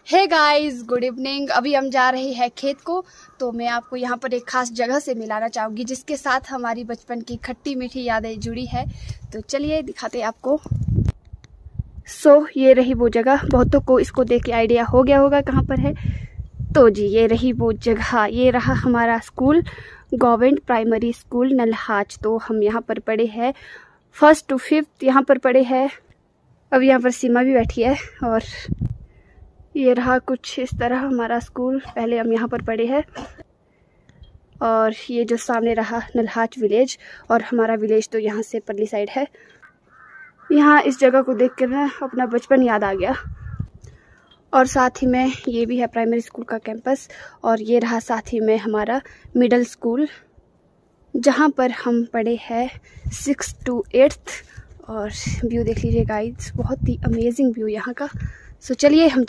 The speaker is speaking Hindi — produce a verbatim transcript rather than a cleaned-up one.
Hey guys, good evening. अभी हम जा रहे हैं खेत को, तो मैं आपको यहाँ पर एक खास जगह से मिलाना चाहूँगी जिसके साथ हमारी बचपन की खट्टी मीठी यादें जुड़ी है। तो चलिए दिखाते हैं आपको। सो so, ये रही वो जगह। बहुतों को इसको देख के आइडिया हो गया होगा कहाँ पर है। तो जी ये रही वो जगह। ये रहा हमारा school, government primary school Nalhaj. तो हम यहाँ पर पढ़े हैं, फर्स्ट टू फिफ्थ यहाँ पर पढ़े हैं। अब यहाँ पर सीमा भी बैठी है। और ये रहा कुछ इस तरह हमारा स्कूल। पहले हम यहाँ पर पढ़े हैं। और ये जो सामने रहा नल्हाज विलेज, और हमारा विलेज तो यहाँ से परली साइड है। यहाँ इस जगह को देख कर ना अपना बचपन याद आ गया। और साथ ही में ये भी है प्राइमरी स्कूल का कैंपस। और ये रहा साथ ही में हमारा मिडिल स्कूल, जहाँ पर हम पढ़े हैं सिक्स टू एट्थ। और व्यू देख लीजिए गाइस, बहुत ही अमेजिंग व्यू यहाँ का। सो चलिए हम